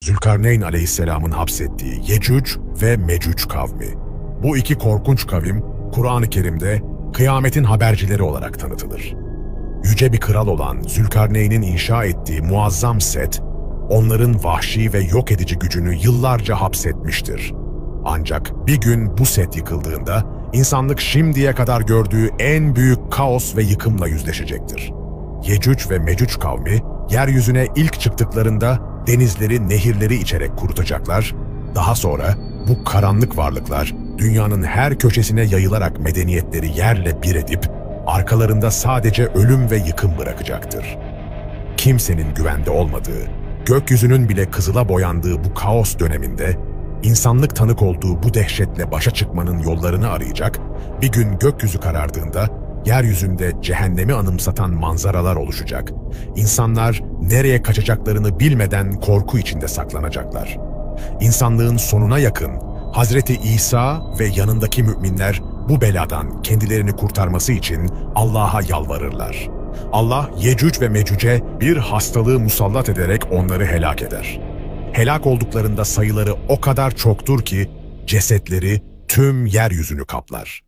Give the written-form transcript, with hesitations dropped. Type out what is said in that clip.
Zülkarneyn aleyhisselamın hapsettiği Yecüc ve Mecüc kavmi. Bu iki korkunç kavim, Kur'an-ı Kerim'de kıyametin habercileri olarak tanıtılır. Yüce bir kral olan Zülkarneyn'in inşa ettiği muazzam set, onların vahşi ve yok edici gücünü yıllarca hapsetmiştir. Ancak bir gün bu set yıkıldığında, insanlık şimdiye kadar gördüğü en büyük kaos ve yıkımla yüzleşecektir. Yecüc ve Mecüc kavmi, yeryüzüne ilk çıktıklarında denizleri, nehirleri içerek kurutacaklar. Daha sonra bu karanlık varlıklar, dünyanın her köşesine yayılarak medeniyetleri yerle bir edip, arkalarında sadece ölüm ve yıkım bırakacaktır. Kimsenin güvende olmadığı, gökyüzünün bile kızıla boyandığı bu kaos döneminde, insanlık tanık olduğu bu dehşetle başa çıkmanın yollarını arayacak, bir gün gökyüzü karardığında, yeryüzünde cehennemi anımsatan manzaralar oluşacak. İnsanlar nereye kaçacaklarını bilmeden korku içinde saklanacaklar. İnsanlığın sonuna yakın, Hazreti İsa ve yanındaki müminler bu beladan kendilerini kurtarması için Allah'a yalvarırlar. Allah Yecüc ve Mecüc'e bir hastalığı musallat ederek onları helak eder. Helak olduklarında sayıları o kadar çoktur ki cesetleri tüm yeryüzünü kaplar.